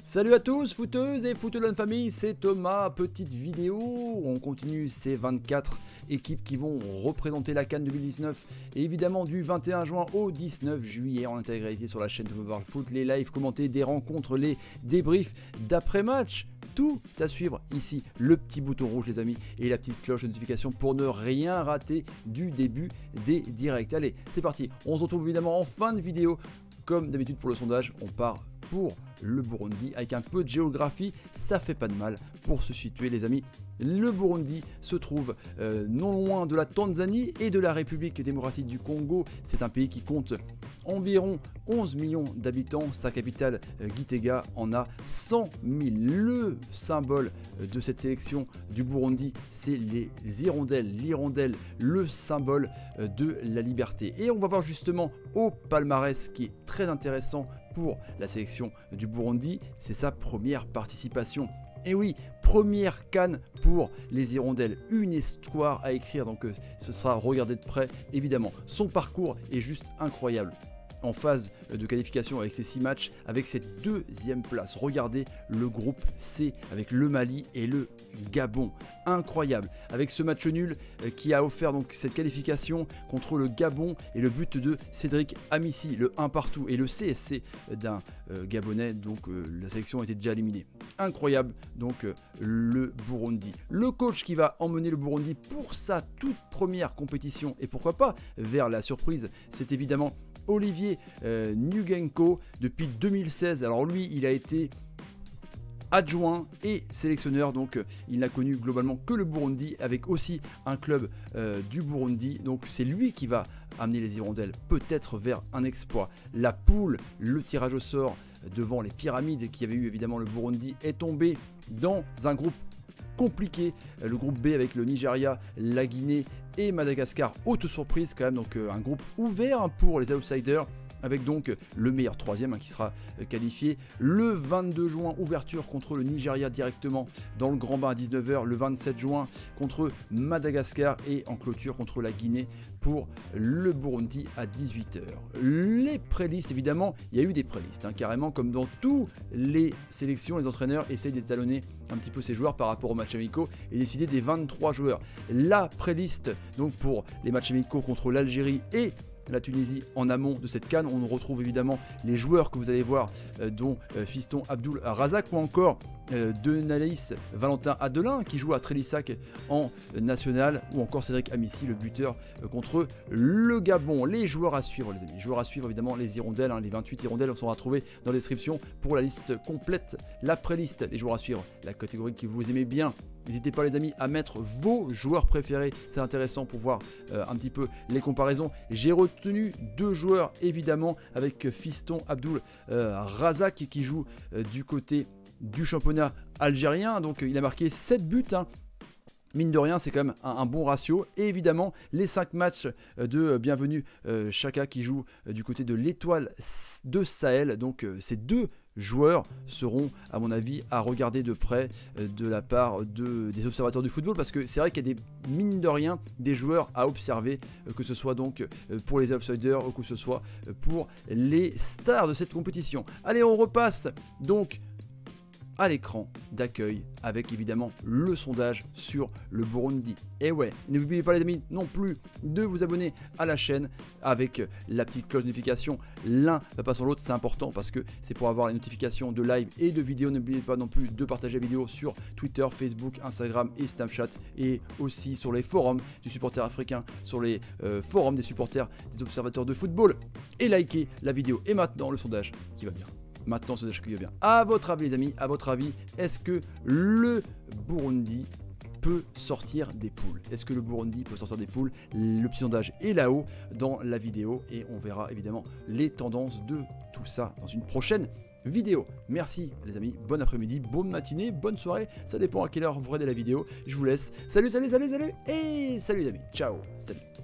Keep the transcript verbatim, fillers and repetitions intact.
Salut à tous, footeuses et footeux de la famille, c'est Thomas. Petite vidéo, on continue ces vingt-quatre équipes qui vont représenter la CAN deux mille dix-neuf. Et évidemment du vingt et un juin au dix-neuf juillet en intégralité sur la chaîne de World Foot, les lives commentés des rencontres, les débriefs d'après-match. Tout à suivre ici, le petit bouton rouge les amis et la petite cloche de notification pour ne rien rater du début des directs. Allez, c'est parti, on se retrouve évidemment en fin de vidéo. Comme d'habitude pour le sondage, on part pour le Burundi avec un peu de géographie, ça fait pas de mal pour se situer les amis. Le Burundi se trouve euh, non loin de la Tanzanie et de la République démocratique du Congo. C'est un pays qui compte environ onze millions d'habitants. Sa capitale euh, Gitega en a cent mille. Le symbole de cette sélection du Burundi, c'est les hirondelles. L'hirondelle, le symbole euh, de la liberté. Et on va voir justement au palmarès qui est très intéressant pour la sélection du Burundi. C'est sa première participation. Et oui, première CAN pour les hirondelles, une histoire à écrire, donc euh, ce sera regardé de près évidemment. Son parcours est juste incroyable. En phase de qualification avec ses six matchs, avec cette deuxième place. Regardez le groupe C avec le Mali et le Gabon. Incroyable. Avec ce match nul qui a offert donc cette qualification contre le Gabon et le but de Cédric Amissi, le un partout et le C S C d'un euh, Gabonais. Donc euh, la sélection était déjà éliminée. Incroyable donc euh, le Burundi. Le coach qui va emmener le Burundi pour sa toute première compétition et pourquoi pas vers la surprise, c'est évidemment Olivier euh, Nguenko depuis deux mille seize. Alors lui, il a été adjoint et sélectionneur, donc euh, il n'a connu globalement que le Burundi avec aussi un club euh, du Burundi. Donc c'est lui qui va amener les hirondelles peut-être vers un exploit. La poule, le tirage au sort devant les pyramides qui avaient eu évidemment le Burundi est tombé dans un groupe compliqué, le groupe B avec le Nigeria, la Guinée et Madagascar, haute surprise quand même, donc euh, un groupe ouvert pour les outsiders avec donc le meilleur troisième hein, qui sera euh, qualifié. Le vingt-deux juin, ouverture contre le Nigeria directement dans le grand bain à dix-neuf heures, le vingt-sept juin contre Madagascar et en clôture contre la Guinée pour le Burundi à dix-huit heures. Les prélistes, évidemment, il y a eu des prélistes, hein, carrément comme dans toutes les sélections, les entraîneurs essayent d'étalonner un petit peu ces joueurs par rapport aux matchs amicaux et décider des vingt-trois joueurs. La préliste donc pour les matchs amicaux contre l'Algérie et la Tunisie en amont de cette CAN, on retrouve évidemment les joueurs que vous allez voir euh, dont euh, Fiston Abdul Razak ou encore euh, Denalis Valentin Adelin qui joue à Trélissac en euh, national ou encore Cédric Amissi le buteur euh, contre le Gabon. Les joueurs à suivre les amis, les joueurs à suivre évidemment les hirondelles, hein, les vingt-huit hirondelles sont retrouvés dans la description pour la liste complète, la préliste, les joueurs à suivre, la catégorie que vous aimez bien. N'hésitez pas les amis à mettre vos joueurs préférés, c'est intéressant pour voir euh, un petit peu les comparaisons. J'ai retenu deux joueurs évidemment avec Fiston Abdul euh, Razak qui joue euh, du côté du championnat algérien, donc euh, il a marqué sept buts. Hein. Mine de rien, c'est quand même un, un bon ratio. Et évidemment, les cinq matchs de Bienvenue euh, Chaka qui joue euh, du côté de l'Étoile de Sahel. Donc, euh, ces deux joueurs seront, à mon avis, à regarder de près euh, de la part de, des observateurs du football. Parce que c'est vrai qu'il y a des, mine de rien, des joueurs à observer, euh, que ce soit donc euh, pour les outsiders ou que ce soit euh, pour les stars de cette compétition. Allez, on repasse donc à l'écran d'accueil avec évidemment le sondage sur le Burundi. Et ouais, n'oubliez pas les amis non plus de vous abonner à la chaîne avec la petite cloche de notification. L'un va pas sans l'autre, c'est important parce que c'est pour avoir les notifications de live et de vidéos. N'oubliez pas non plus de partager la vidéo sur Twitter, Facebook, Instagram et Snapchat et aussi sur les forums du supporter africain, sur les euh, forums des supporters des observateurs de football et likez la vidéo. Et maintenant le sondage qui va bien. Maintenant, ce sondage qui va bien. À votre avis, les amis, à votre avis, est-ce que le Burundi peut sortir des poules? Est-ce que le Burundi peut sortir des poules? Le petit sondage est là-haut dans la vidéo et on verra évidemment les tendances de tout ça dans une prochaine vidéo. Merci les amis, bon après-midi, bonne matinée, bonne soirée, ça dépend à quelle heure vous regardez la vidéo. Je vous laisse. Salut, salut, salut, salut et salut les amis. Ciao, salut.